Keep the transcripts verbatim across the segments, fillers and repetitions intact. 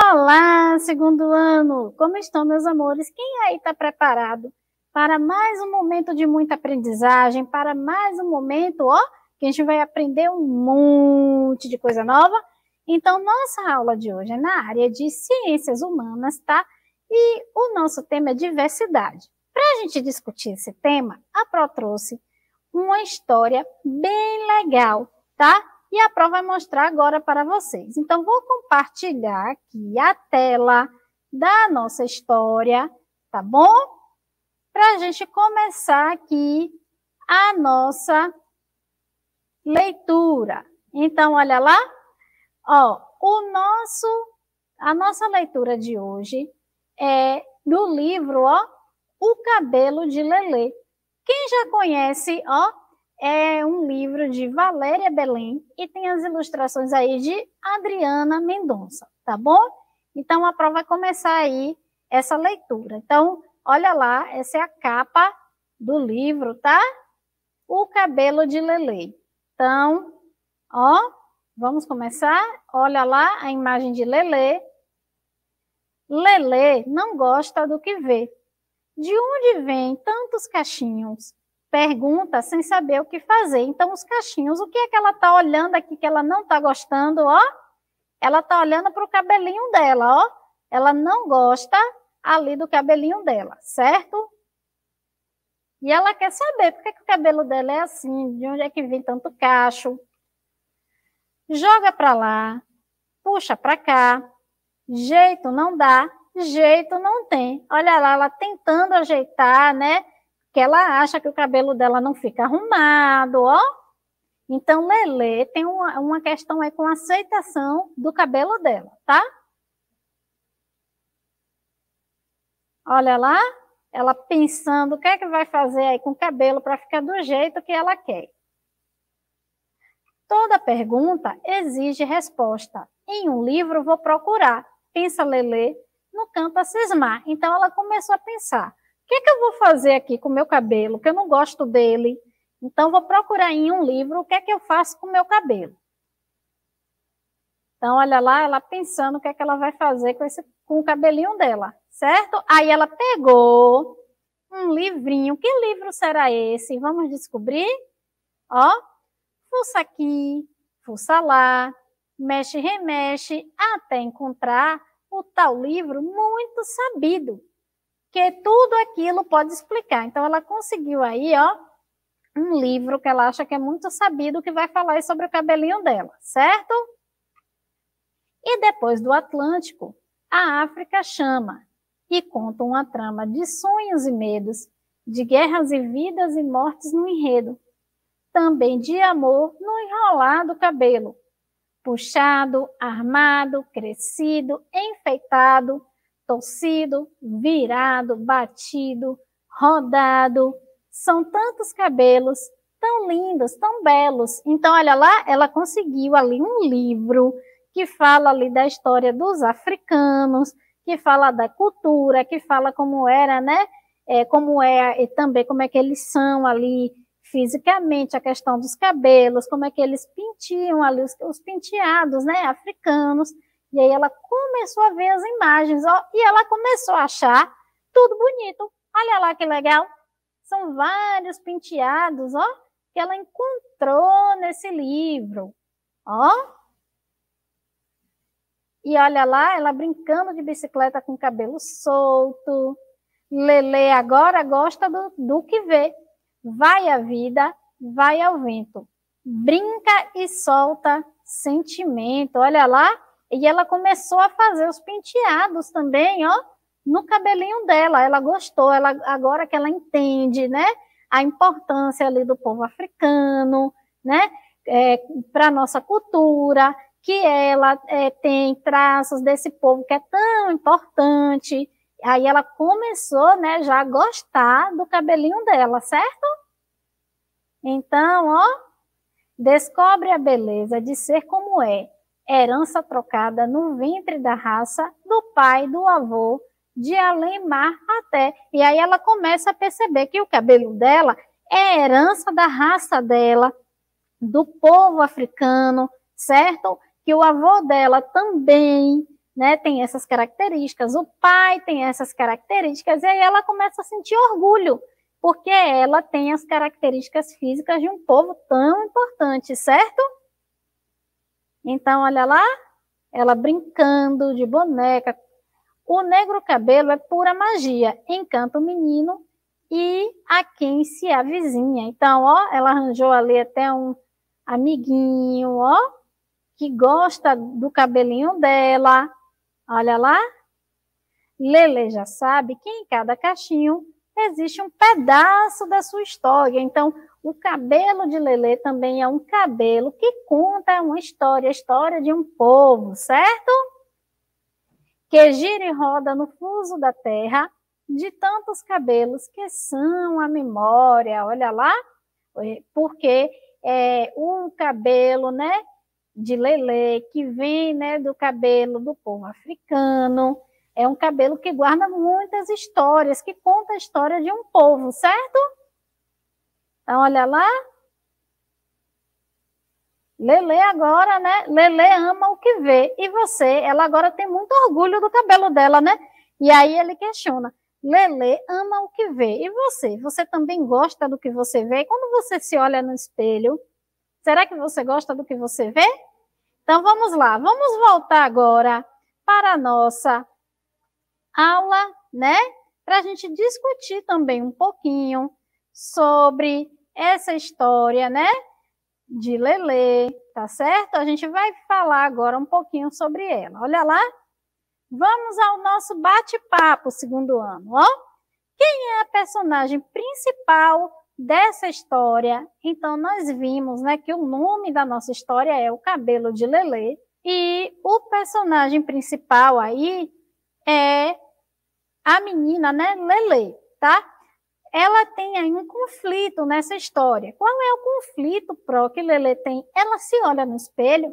Olá, segundo ano! Como estão, meus amores? Quem aí está preparado para mais um momento de muita aprendizagem, para mais um momento, ó, que a gente vai aprender um monte de coisa nova? Então, nossa aula de hoje é na área de ciências humanas, tá? E o nosso tema é diversidade. Para a gente discutir esse tema, a Pro trouxe uma história bem legal, tá? E a Pro vai mostrar agora para vocês. Então, vou compartilhar aqui a tela da nossa história, tá bom? Para a gente começar aqui a nossa leitura. Então, olha lá. Ó, o nosso, a nossa leitura de hoje é do livro, ó, O Cabelo de Lelê. Quem já conhece, ó, é um livro de Valéria Belém e tem as ilustrações aí de Adriana Mendonça, tá bom? Então, a Pro vai começar aí essa leitura. Então, olha lá, essa é a capa do livro, tá? O Cabelo de Lelê. Então, ó, vamos começar? Olha lá a imagem de Lelê. Lelê não gosta do que vê. De onde vêm tantos cachinhos? Pergunta sem saber o que fazer. Então, os cachinhos, o que é que ela está olhando aqui que ela não está gostando, ó? Ela está olhando para o cabelinho dela, ó. Ela não gosta ali do cabelinho dela, certo? E ela quer saber por que, que o cabelo dela é assim, de onde é que vem tanto cacho. Joga para lá, puxa para cá, jeito não dá, jeito não tem. Olha lá, ela tentando ajeitar, né? Que ela acha que o cabelo dela não fica arrumado, ó. Então, Lelê tem uma, uma questão aí com a aceitação do cabelo dela, tá? Olha lá, ela pensando o que é que vai fazer aí com o cabelo para ficar do jeito que ela quer. Toda pergunta exige resposta. Em um livro vou procurar, pensa Lelê, no canto a cismar. Então, ela começou a pensar. O que é que eu vou fazer aqui com o meu cabelo, que eu não gosto dele? Então, vou procurar em um livro o que é que eu faço com o meu cabelo. Então, olha lá, ela pensando o que é que ela vai fazer com, esse, com o cabelinho dela, certo? Aí ela pegou um livrinho. Que livro será esse? Vamos descobrir? Ó, fuça aqui, fuça lá, mexe, remexe, até encontrar o tal livro muito sabido, que tudo aquilo pode explicar. Então, ela conseguiu aí, ó, um livro que ela acha que é muito sabido, que vai falar sobre o cabelinho dela, certo? E depois do Atlântico, a África chama e conta uma trama de sonhos e medos, de guerras e vidas e mortes no enredo, também de amor no enrolar do cabelo, puxado, armado, crescido, enfeitado, torcido, virado, batido, rodado. São tantos cabelos, tão lindos, tão belos. Então, olha lá, ela conseguiu ali um livro que fala ali da história dos africanos, que fala da cultura, que fala como era, né? É, como é, e também como é que eles são ali fisicamente, a questão dos cabelos, como é que eles penteam ali, os, os penteados, né, africanos. E aí ela começou a ver as imagens, ó, e ela começou a achar tudo bonito. Olha lá que legal. São vários penteados, ó, que ela encontrou nesse livro, ó. E olha lá, ela brincando de bicicleta com o cabelo solto. Lelê agora gosta do, do que vê. Vai a vida, vai ao vento. Brinca e solta sentimento. Olha lá. E ela começou a fazer os penteados também, ó, no cabelinho dela. Ela gostou, ela, agora que ela entende, né, a importância ali do povo africano, né, é, para a nossa cultura, que ela é, tem traços desse povo que é tão importante. Aí ela começou, né, já a gostar do cabelinho dela, certo? Então, ó, descobre a beleza de ser como é, herança trocada no ventre da raça, do pai, do avô, de além-mar até. E aí ela começa a perceber que o cabelo dela é herança da raça dela, do povo africano, certo? Que o avô dela também né, tem essas características, o pai tem essas características, e aí ela começa a sentir orgulho, porque ela tem as características físicas de um povo tão importante, certo? Então, olha lá, ela brincando de boneca. O negro cabelo é pura magia, encanta o menino e a quem se avizinha. Então, ó, ela arranjou ali até um amiguinho, ó, que gosta do cabelinho dela. Olha lá. Lelê já sabe que em cada cachinho existe um pedaço da sua história. Então, o cabelo de Lelê também é um cabelo que conta uma história, a história de um povo, certo? Que gira e roda no fuso da terra, de tantos cabelos que são a memória. Olha lá, porque é um cabelo, né, de Lelê, que vem, né, do cabelo do povo africano, é um cabelo que guarda muitas histórias, que conta a história de um povo, certo? Então, olha lá. Lelê agora, né? Lelê ama o que vê. E você, ela agora tem muito orgulho do cabelo dela, né? E aí ele questiona. Lelê ama o que vê. E você? Você também gosta do que você vê? Quando você se olha no espelho, será que você gosta do que você vê? Então, vamos lá. Vamos voltar agora para a nossa aula, né? Para a gente discutir também um pouquinho sobre essa história, né? De Lelê, tá certo? A gente vai falar agora um pouquinho sobre ela. Olha lá. Vamos ao nosso bate-papo segundo ano, ó. Quem é a personagem principal dessa história? Então, nós vimos, né, que o nome da nossa história é O Cabelo de Lelê. E o personagem principal aí é a menina, né, Lelê, tá? Ela tem aí um conflito nessa história. Qual é o conflito pro que Lelê tem? Ela se olha no espelho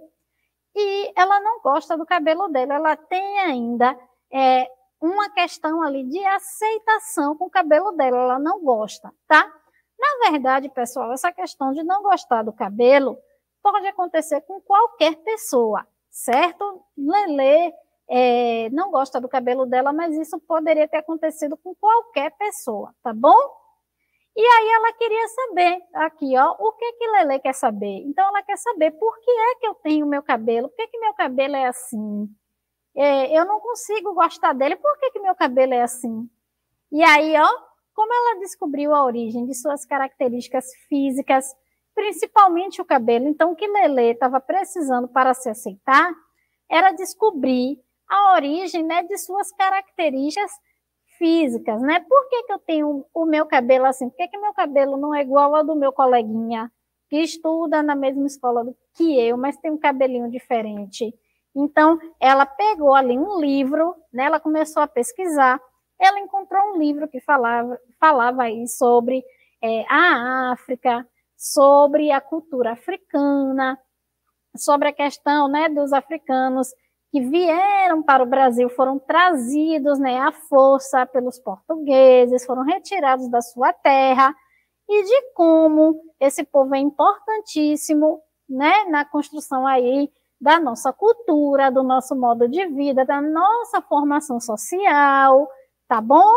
e ela não gosta do cabelo dela. Ela tem ainda é, uma questão ali de aceitação com o cabelo dela. Ela não gosta, tá? Na verdade, pessoal, essa questão de não gostar do cabelo pode acontecer com qualquer pessoa, certo? Lelê É, não gosta do cabelo dela, mas isso poderia ter acontecido com qualquer pessoa, tá bom? E aí ela queria saber, aqui ó, o que que Lelê quer saber? Então ela quer saber por que é que eu tenho meu cabelo, por que que meu cabelo é assim? É, eu não consigo gostar dele, por que que meu cabelo é assim? E aí, ó, como ela descobriu a origem de suas características físicas, principalmente o cabelo, então o que Lelê estava precisando para se aceitar era descobrir a origem, né, de suas características físicas, né? Por que que eu tenho o meu cabelo assim? Por que que meu cabelo não é igual ao do meu coleguinha que estuda na mesma escola do que eu, mas tem um cabelinho diferente? Então, ela pegou ali um livro, né? Ela começou a pesquisar, ela encontrou um livro que falava, falava aí sobre é, a África, sobre a cultura africana, sobre a questão, né, dos africanos que vieram para o Brasil, foram trazidos, né, à força pelos portugueses, foram retirados da sua terra, e de como esse povo é importantíssimo, né, na construção aí da nossa cultura, do nosso modo de vida, da nossa formação social, tá bom?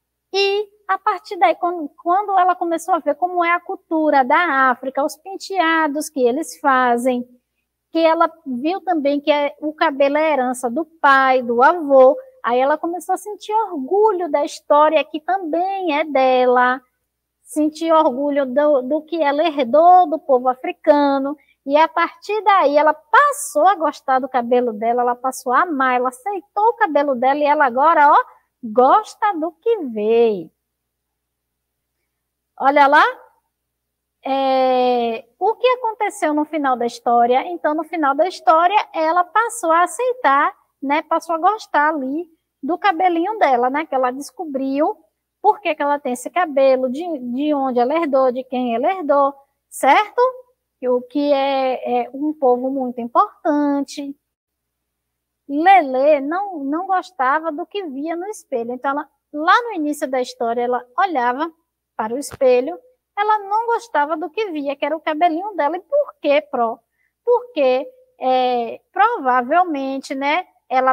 E a partir daí, quando, quando ela começou a ver como é a cultura da África, os penteados que eles fazem, que ela viu também que é, o cabelo é herança do pai, do avô, aí ela começou a sentir orgulho da história que também é dela, sentir orgulho do, do que ela herdou do povo africano, e a partir daí ela passou a gostar do cabelo dela, ela passou a amar, ela aceitou o cabelo dela e ela agora, ó, gosta do que vê. Olha lá. É, o que aconteceu no final da história? Então, no final da história, ela passou a aceitar, né, passou a gostar ali do cabelinho dela, né, que ela descobriu por que que ela tem esse cabelo, de, de onde ela herdou, de quem ela herdou, certo? O que é, é um povo muito importante. Lelê não, não gostava do que via no espelho. Então, ela, lá no início da história, ela olhava para o espelho, ela não gostava do que via, que era o cabelinho dela. E por quê, Pro? Porque é, provavelmente, né, ela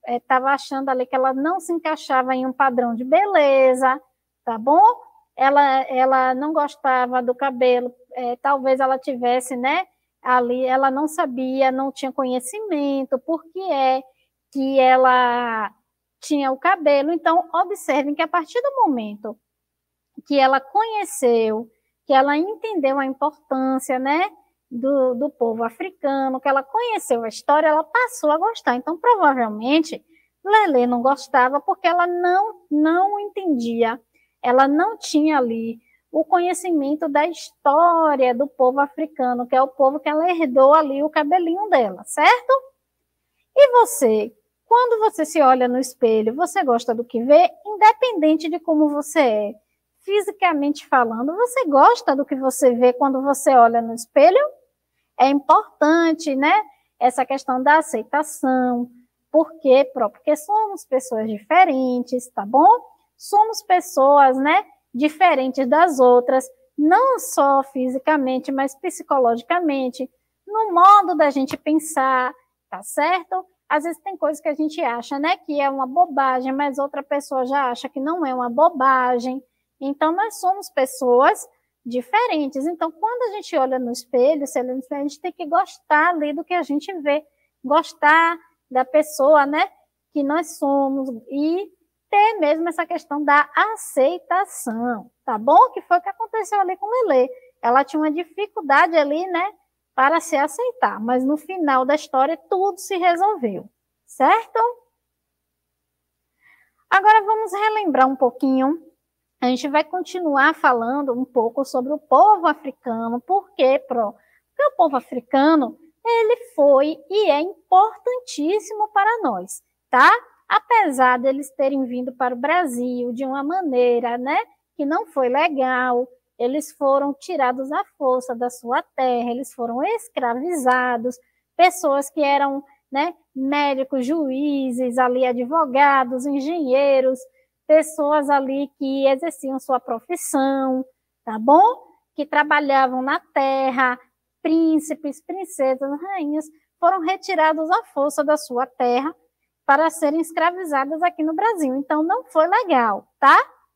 estava achando ali que ela não se encaixava em um padrão de beleza, tá bom? Ela, ela não gostava do cabelo, é, talvez ela tivesse, né, ali, ela não sabia, não tinha conhecimento, por que é que ela tinha o cabelo. Então, observem que a partir do momento que ela conheceu, que ela entendeu a importância, né, do, do povo africano, que ela conheceu a história, ela passou a gostar. Então, provavelmente, Lelê não gostava porque ela não, não entendia, ela não tinha ali o conhecimento da história do povo africano, que é o povo que ela herdou ali o cabelinho dela, certo? E você, quando você se olha no espelho, você gosta do que vê, independente de como você é, fisicamente falando, você gosta do que você vê quando você olha no espelho? É importante, né, essa questão da aceitação. Por quê? Porque somos pessoas diferentes, tá bom? Somos pessoas, né, diferentes das outras, não só fisicamente, mas psicologicamente, no modo da gente pensar, tá certo? Às vezes tem coisas que a gente acha, né, que é uma bobagem, mas outra pessoa já acha que não é uma bobagem. Então, nós somos pessoas diferentes. Então, quando a gente olha no espelho, a gente tem que gostar ali do que a gente vê, gostar da pessoa, né, que nós somos e ter mesmo essa questão da aceitação, tá bom? Que foi o que aconteceu ali com Lelê. Ela tinha uma dificuldade ali, né, para se aceitar, mas no final da história tudo se resolveu, certo? Agora vamos relembrar um pouquinho. A gente vai continuar falando um pouco sobre o povo africano. Por quê, Pro? Porque o povo africano, ele foi e é importantíssimo para nós, tá? Apesar deles terem vindo para o Brasil de uma maneira, né, que não foi legal, eles foram tirados à força da sua terra, eles foram escravizados, pessoas que eram, né, médicos, juízes, ali advogados, engenheiros, pessoas ali que exerciam sua profissão, tá bom? Que trabalhavam na terra, príncipes, princesas, rainhas, foram retirados à força da sua terra para serem escravizadas aqui no Brasil. Então, não foi legal, tá?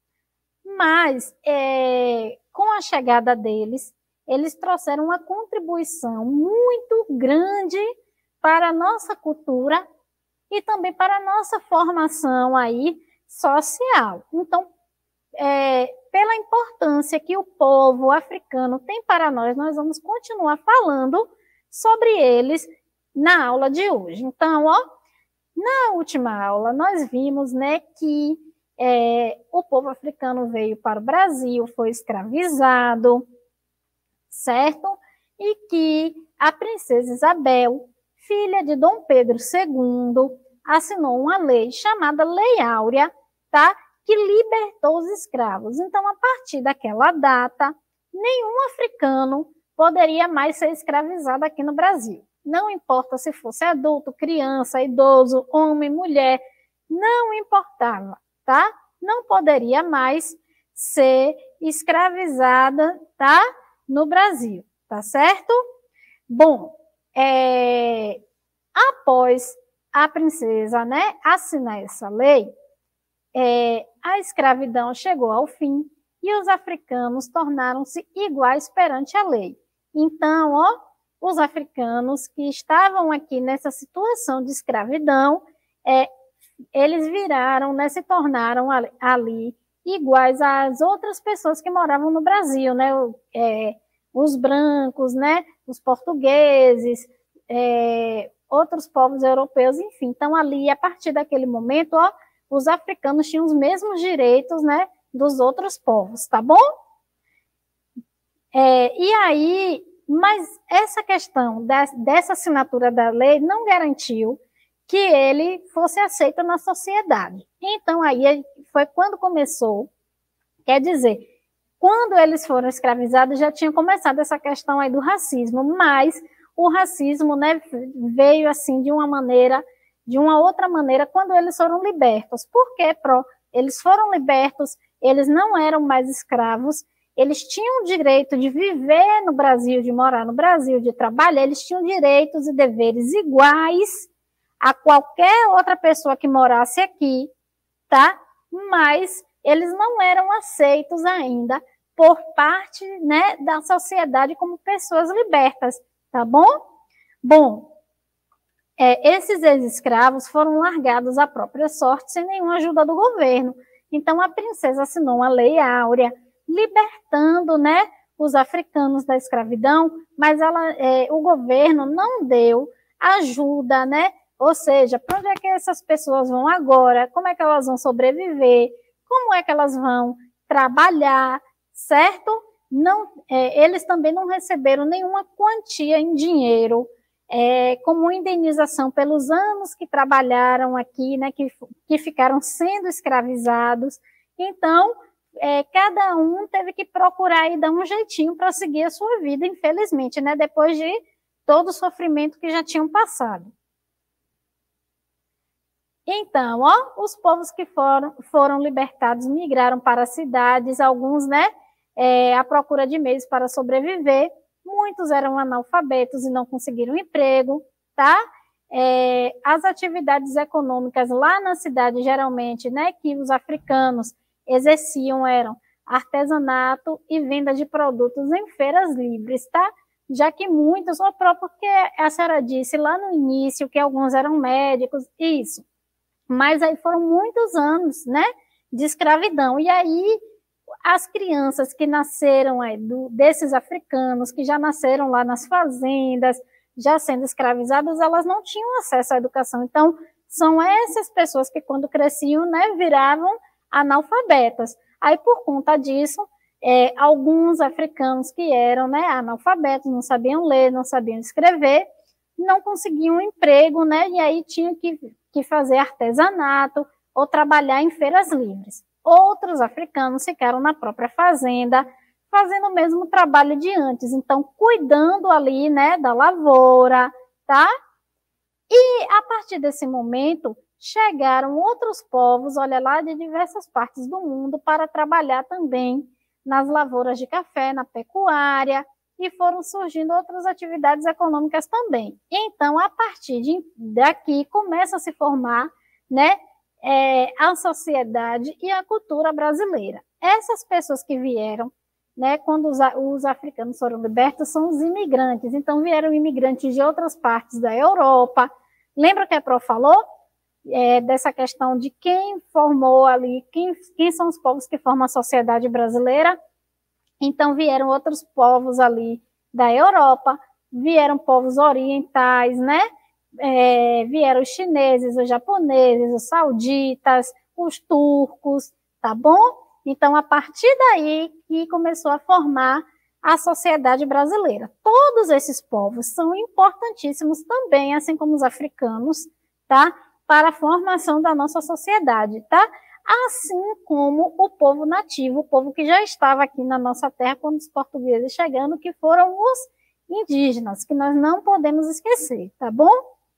Mas, é, com a chegada deles, eles trouxeram uma contribuição muito grande para a nossa cultura e também para a nossa formação aí social. Então, é, pela importância que o povo africano tem para nós, nós vamos continuar falando sobre eles na aula de hoje. Então, ó, na última aula, nós vimos, né, que é, o povo africano veio para o Brasil, foi escravizado, certo? E que a princesa Isabel, filha de Dom Pedro segundo, assinou uma lei chamada Lei Áurea, tá? Que libertou os escravos. Então, a partir daquela data, nenhum africano poderia mais ser escravizado aqui no Brasil. Não importa se fosse adulto, criança, idoso, homem, mulher, não importava, tá? Não poderia mais ser escravizada, tá? No Brasil, tá certo? Bom, é, após a princesa, né, assinar essa lei, é, a escravidão chegou ao fim e os africanos tornaram-se iguais perante a lei. Então, ó, os africanos que estavam aqui nessa situação de escravidão, é, eles viraram, né, se tornaram ali, ali iguais às outras pessoas que moravam no Brasil, né, é, os brancos, né, os portugueses, é, outros povos europeus, enfim. Então, ali, a partir daquele momento, ó, os africanos tinham os mesmos direitos, né, dos outros povos, tá bom? É, e aí, mas essa questão da, dessa assinatura da lei não garantiu que ele fosse aceito na sociedade. Então, aí foi quando começou, quer dizer, quando eles foram escravizados, já tinha começado essa questão aí do racismo, mas o racismo, né, veio assim de uma maneira, de uma outra maneira, quando eles foram libertos. Por quê, Pro? Eles foram libertos, eles não eram mais escravos, eles tinham o direito de viver no Brasil, de morar no Brasil, de trabalhar, eles tinham direitos e deveres iguais a qualquer outra pessoa que morasse aqui, tá? Mas eles não eram aceitos ainda por parte, né, da sociedade como pessoas libertas, tá bom? Bom, é, esses ex-escravos foram largados à própria sorte sem nenhuma ajuda do governo. Então a princesa assinou uma lei áurea, libertando, né, os africanos da escravidão, mas ela, é, o governo não deu ajuda, né? Ou seja, para onde é que essas pessoas vão agora? Como é que elas vão sobreviver? Como é que elas vão trabalhar, certo? Não, é, eles também não receberam nenhuma quantia em dinheiro, é, como indenização pelos anos que trabalharam aqui, né, que, que ficaram sendo escravizados. Então, é, cada um teve que procurar e dar um jeitinho para seguir a sua vida, infelizmente, né, depois de todo o sofrimento que já tinham passado. Então, ó, os povos que foram, foram libertados migraram para as cidades, alguns, né, é, à procura de meios para sobreviver. Muitos eram analfabetos e não conseguiram emprego, tá? É, as atividades econômicas lá na cidade, geralmente, né, que os africanos exerciam eram artesanato e venda de produtos em feiras livres, tá? Já que muitos, ou próprio porque a senhora disse lá no início que alguns eram médicos, isso. Mas aí foram muitos anos, né, de escravidão. E aí as crianças que nasceram aí do, desses africanos, que já nasceram lá nas fazendas, já sendo escravizadas, elas não tinham acesso à educação. Então, são essas pessoas que quando cresciam, né, viravam analfabetas. Aí, por conta disso, é, alguns africanos que eram, né, analfabetos, não sabiam ler, não sabiam escrever, não conseguiam um emprego, né, e aí tinham que, que fazer artesanato ou trabalhar em feiras livres. Outros africanos ficaram na própria fazenda, fazendo o mesmo trabalho de antes, então cuidando ali, né, da lavoura, tá? E a partir desse momento, chegaram outros povos, olha lá, de diversas partes do mundo para trabalhar também nas lavouras de café, na pecuária, e foram surgindo outras atividades econômicas também. Então, a partir de, daqui, começa a se formar, né, é, a sociedade e a cultura brasileira. Essas pessoas que vieram, né, quando os, os africanos foram libertos, são os imigrantes. Então, vieram imigrantes de outras partes da Europa. Lembra que a Pro falou é, dessa questão de quem formou ali, quem, quem são os povos que formam a sociedade brasileira? Então, vieram outros povos ali da Europa, vieram povos orientais, né? É, vieram os chineses, os japoneses, os sauditas, os turcos, tá bom? Então, a partir daí que começou a formar a sociedade brasileira. Todos esses povos são importantíssimos também, assim como os africanos, tá? Para a formação da nossa sociedade, tá? Assim como o povo nativo, o povo que já estava aqui na nossa terra quando os portugueses chegando, que foram os indígenas, que nós não podemos esquecer, tá bom?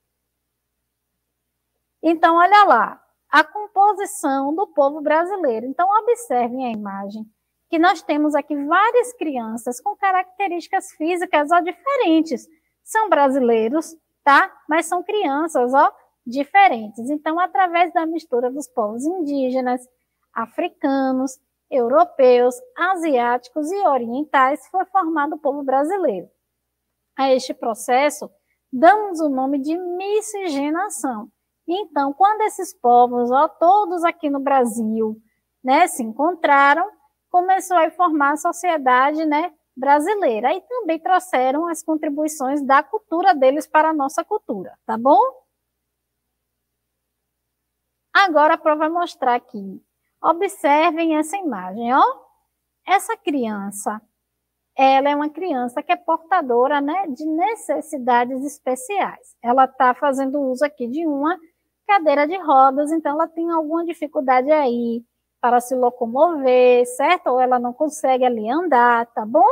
Então, olha lá, a composição do povo brasileiro. Então, observem a imagem, que nós temos aqui várias crianças com características físicas ó, diferentes. São brasileiros, tá? Mas são crianças, ó, diferentes. Então, através da mistura dos povos indígenas, africanos, europeus, asiáticos e orientais, foi formado o povo brasileiro. A este processo, damos o nome de miscigenação. Então, quando esses povos, ó, todos aqui no Brasil, né, se encontraram, começou a formar a sociedade, né, brasileira. E também trouxeram as contribuições da cultura deles para a nossa cultura, tá bom? Agora a Pro vai mostrar aqui. Observem essa imagem, ó. Essa criança, ela é uma criança que é portadora, né, de necessidades especiais. Ela está fazendo uso aqui de uma cadeira de rodas, então ela tem alguma dificuldade aí para se locomover, certo? Ou ela não consegue ali andar, tá bom?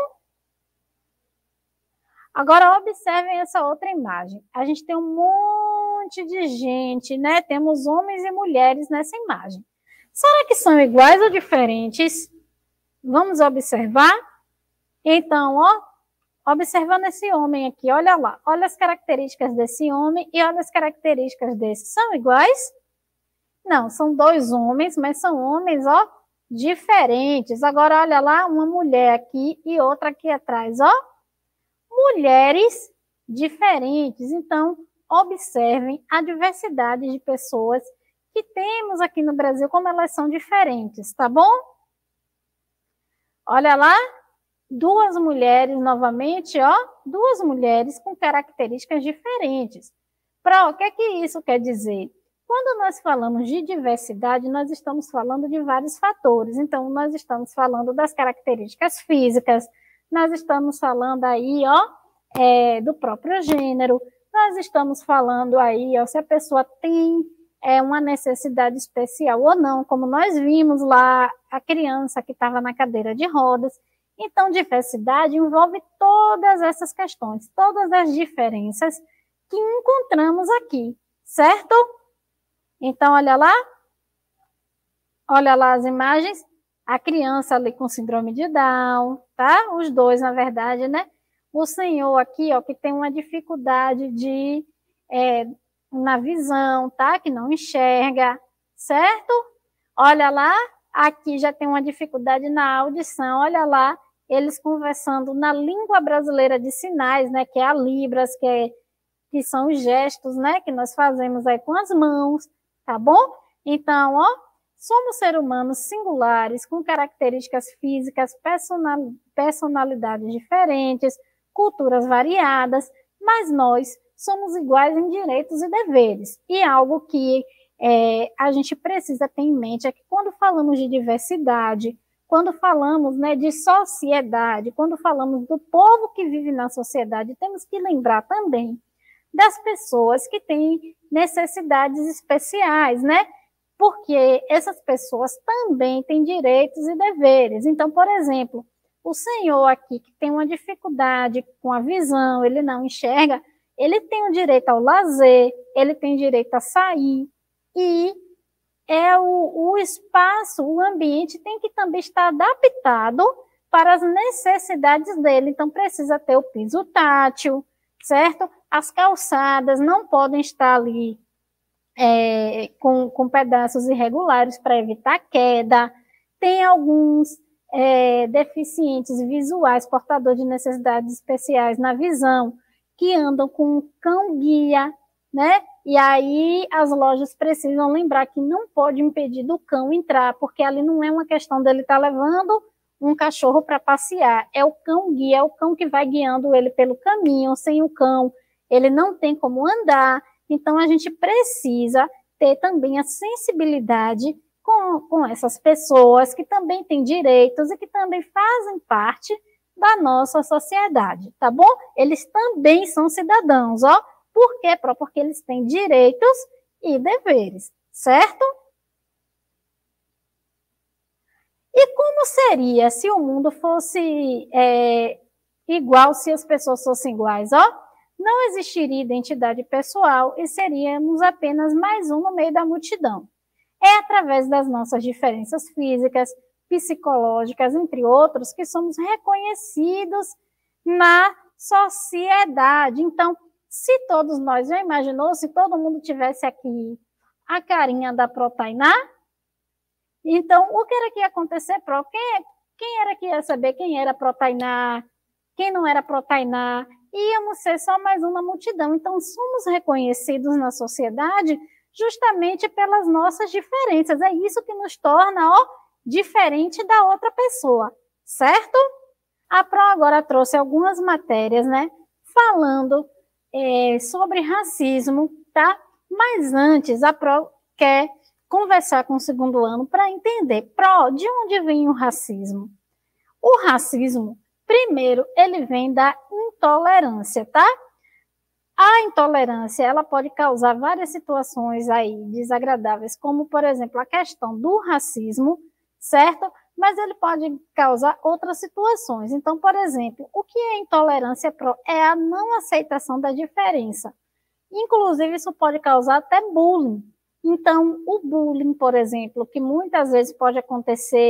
Agora observem essa outra imagem. A gente tem um monte de gente, né? Temos homens e mulheres nessa imagem. Será que são iguais ou diferentes? Vamos observar? Então, ó, Observando esse homem aqui, olha lá, olha as características desse homem e olha as características desse. São iguais? Não, são dois homens, mas são homens, ó, diferentes. Agora, olha lá, uma mulher aqui e outra aqui atrás, ó. Mulheres diferentes. Então, observem a diversidade de pessoas que temos aqui no Brasil, como elas são diferentes, tá bom? Olha lá, duas mulheres novamente, ó, duas mulheres com características diferentes. Para o que é que isso quer dizer? Quando nós falamos de diversidade, nós estamos falando de vários fatores. Então, nós estamos falando das características físicas, nós estamos falando aí, ó, é, do próprio gênero, nós estamos falando aí, ó, se a pessoa tem é, uma necessidade especial ou não, como nós vimos lá, a criança que estava na cadeira de rodas. Então, diversidade envolve todas essas questões, todas as diferenças que encontramos aqui, certo? Então, olha lá, olha lá as imagens, a criança ali com síndrome de Down, tá? Os dois, na verdade, né? O senhor aqui, ó, que tem uma dificuldade de, é, na visão, tá? Que não enxerga, certo? Olha lá, aqui já tem uma dificuldade na audição, olha lá, eles conversando na língua brasileira de sinais, né? Que é a Libras, que, é, que são os gestos, né? Que nós fazemos aí com as mãos. Tá bom? Então, ó, somos seres humanos singulares, com características físicas, personalidades diferentes, culturas variadas, mas nós somos iguais em direitos e deveres. E algo que é, a gente precisa ter em mente é que quando falamos de diversidade, quando falamos, né, de sociedade, quando falamos do povo que vive na sociedade, temos que lembrar também das pessoas que têm necessidades especiais, né? Porque essas pessoas também têm direitos e deveres. Então, por exemplo, o senhor aqui que tem uma dificuldade com a visão, ele não enxerga, ele tem o direito ao lazer, ele tem direito a sair, e é o, o espaço, o ambiente tem que também estar adaptado para as necessidades dele. Então, precisa ter o piso tátil, certo? As calçadas não podem estar ali é, com, com pedaços irregulares para evitar queda. Tem alguns é, deficientes visuais, portadores de necessidades especiais na visão, que andam com um cão-guia, né? E aí as lojas precisam lembrar que não pode impedir do cão entrar, porque ali não é uma questão dele estar levando um cachorro para passear, é o cão-guia, é o cão que vai guiando ele pelo caminho. Sem o cão, ele não tem como andar. Então, a gente precisa ter também a sensibilidade com, com essas pessoas que também têm direitos e que também fazem parte da nossa sociedade, tá bom? Eles também são cidadãos, ó. Por quê? Porque eles têm direitos e deveres, certo? E como seria se o mundo fosse é, igual, se as pessoas fossem iguais, ó? Não existiria identidade pessoal e seríamos apenas mais um no meio da multidão. É através das nossas diferenças físicas, psicológicas, entre outros, que somos reconhecidos na sociedade. Então, se todos nós, já imaginou, se todo mundo tivesse aqui a carinha da Protainá? Então, o que era que ia acontecer, Pro? Quem, quem era que ia saber quem era Protainá, quem não era Protainá? Íamos ser só mais uma multidão. Então, somos reconhecidos na sociedade justamente pelas nossas diferenças. É isso que nos torna, ó, diferente da outra pessoa, certo? A Pro agora trouxe algumas matérias, né, falando é, sobre racismo, tá? Mas antes, a Pro quer conversar com o segundo ano para entender, Pro, de onde vem o racismo? O racismo, primeiro, ele vem da intolerância, tá? A intolerância, ela pode causar várias situações aí desagradáveis, como, por exemplo, a questão do racismo, certo? Mas ele pode causar outras situações. Então, por exemplo, o que é intolerância? É a não aceitação da diferença. Inclusive, isso pode causar até bullying. Então, o bullying, por exemplo, que muitas vezes pode acontecer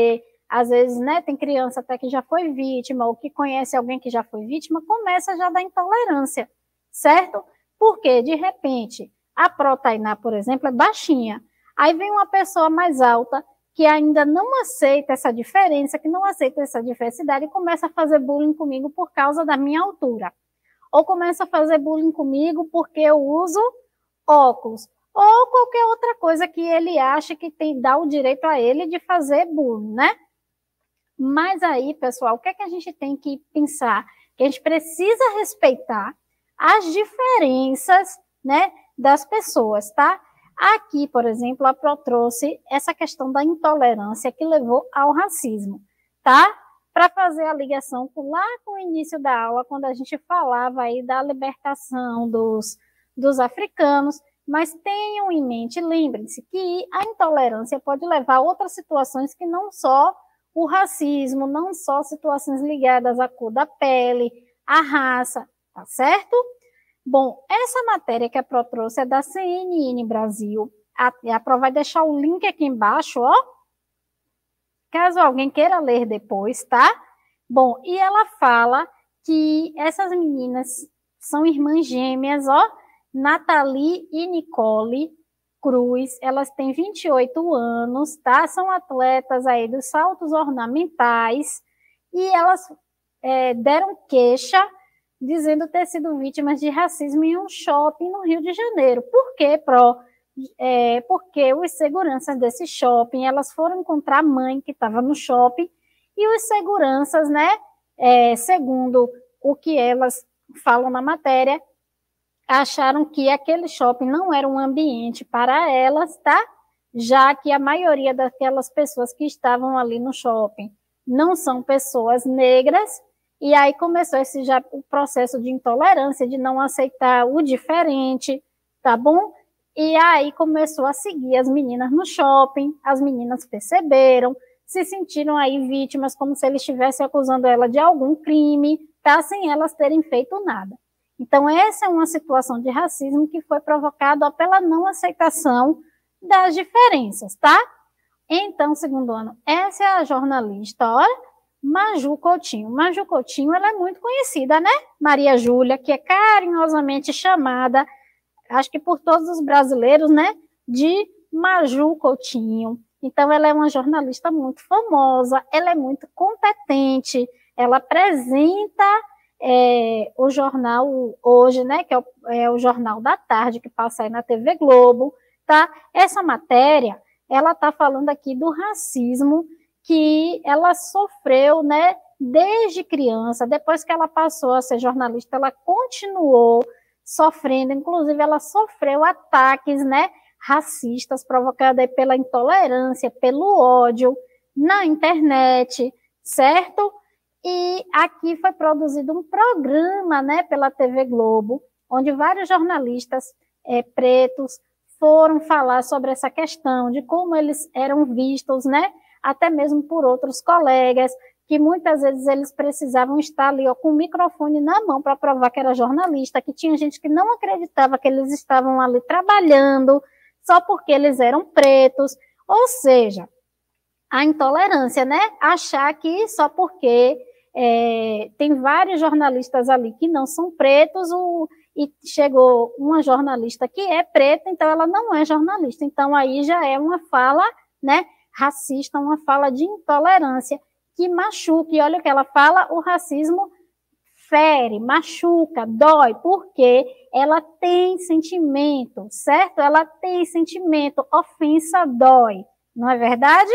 às vezes, né, tem criança até que já foi vítima, ou que conhece alguém que já foi vítima, começa já da intolerância, certo? Porque, de repente, a pró-Tainá, por exemplo, é baixinha. Aí vem uma pessoa mais alta, que ainda não aceita essa diferença, que não aceita essa diversidade, e começa a fazer bullying comigo por causa da minha altura. Ou começa a fazer bullying comigo porque eu uso óculos. Ou qualquer outra coisa que ele acha que tem, dá o direito a ele de fazer bullying, né? Mas aí, pessoal, o que é que a gente tem que pensar? Que a gente precisa respeitar as diferenças, né, das pessoas, tá? Aqui, por exemplo, a Pro trouxe essa questão da intolerância que levou ao racismo, tá? Para fazer a ligação com, lá com o início da aula, quando a gente falava aí da libertação dos, dos africanos, mas tenham em mente, lembrem-se que a intolerância pode levar a outras situações que não só o racismo, não só situações ligadas à cor da pele, à raça, tá certo? Bom, essa matéria que a Pro trouxe é da C N N Brasil. A, a Pro vai deixar o link aqui embaixo, ó. Caso alguém queira ler depois, tá? Bom, e ela fala que essas meninas são irmãs gêmeas, ó. Nathalie e Nicole Cruz, elas têm vinte e oito anos, tá? São atletas aí dos saltos ornamentais e elas é, deram queixa dizendo ter sido vítimas de racismo em um shopping no Rio de Janeiro. Por quê, Pro? É, porque os seguranças desse shopping, elas foram encontrar a mãe que estava no shopping e os seguranças, né, é, segundo o que elas falam na matéria, acharam que aquele shopping não era um ambiente para elas, tá? Já que a maioria daquelas pessoas que estavam ali no shopping não são pessoas negras, e aí começou esse já o processo de intolerância, de não aceitar o diferente, tá bom? E aí começou a seguir as meninas no shopping, as meninas perceberam, se sentiram aí vítimas, como se eles estivessem acusando ela de algum crime, tá? Sem elas terem feito nada. Então, essa é uma situação de racismo que foi provocada pela não aceitação das diferenças, tá? Então, segundo ano, essa é a jornalista, olha, Maju Coutinho. Maju Coutinho, ela é muito conhecida, né? Maria Júlia, que é carinhosamente chamada, acho que por todos os brasileiros, né? De Maju Coutinho. Então, ela é uma jornalista muito famosa, ela é muito competente, ela apresenta É, o jornal hoje, né, que é o, é o Jornal da Tarde, que passa aí na T V Globo, tá? Essa matéria, ela tá falando aqui do racismo que ela sofreu, né, desde criança. Depois que ela passou a ser jornalista, ela continuou sofrendo, inclusive ela sofreu ataques, né, racistas provocados aí pela intolerância, pelo ódio na internet, certo? E aqui foi produzido um programa, né, pela T V Globo, onde vários jornalistas é, pretos foram falar sobre essa questão de como eles eram vistos, né, até mesmo por outros colegas, que muitas vezes eles precisavam estar ali ó, com o microfone na mão para provar que era jornalista, que tinha gente que não acreditava que eles estavam ali trabalhando só porque eles eram pretos, ou seja, a intolerância, né, achar que só porque É, tem vários jornalistas ali que não são pretos, o, e chegou uma jornalista que é preta, então ela não é jornalista. Então aí já é uma fala, né, racista, uma fala de intolerância que machuca. E olha o que ela fala, o racismo fere, machuca, dói, porque ela tem sentimento, certo? Ela tem sentimento, ofensa dói, não é verdade?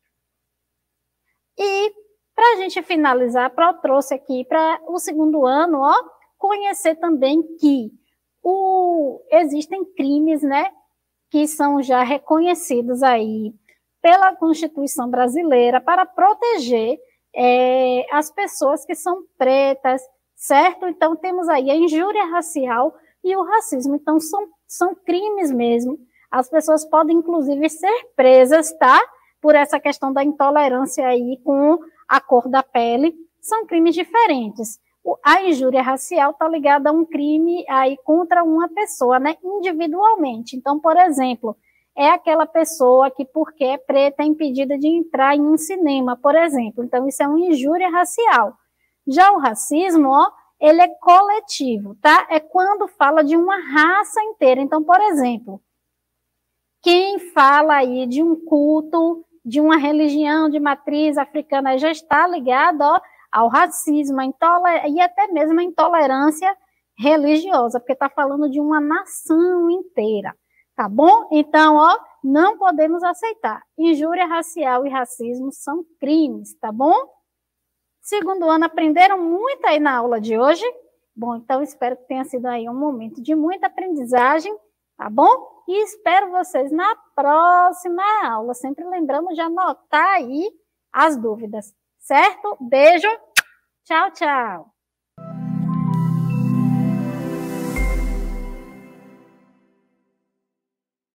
E para a gente finalizar, a Pro trouxe aqui para o segundo ano, ó, conhecer também que o, existem crimes, né, que são já reconhecidos aí pela Constituição brasileira para proteger é, as pessoas que são pretas, certo? Então, temos aí a injúria racial e o racismo. Então, são, são crimes mesmo. As pessoas podem, inclusive, ser presas, tá? Por essa questão da intolerância aí com a cor da pele, são crimes diferentes. A injúria racial está ligada a um crime aí contra uma pessoa, né, individualmente. Então, por exemplo, é aquela pessoa que, porque é preta, é impedida de entrar em um cinema, por exemplo. Então, isso é uma injúria racial. Já o racismo, ó, ele é coletivo, tá? É quando fala de uma raça inteira. Então, por exemplo, quem fala aí de um culto, de uma religião de matriz africana, já está ligado, ó, ao racismo, a e até mesmo a intolerância religiosa, porque está falando de uma nação inteira, tá bom? Então, ó, não podemos aceitar. Injúria racial e racismo são crimes, tá bom? Segundo ano, aprenderam muito aí na aula de hoje? Bom, então espero que tenha sido aí um momento de muita aprendizagem, tá bom? E espero vocês na próxima aula, sempre lembrando de anotar aí as dúvidas, certo? Beijo, tchau, tchau!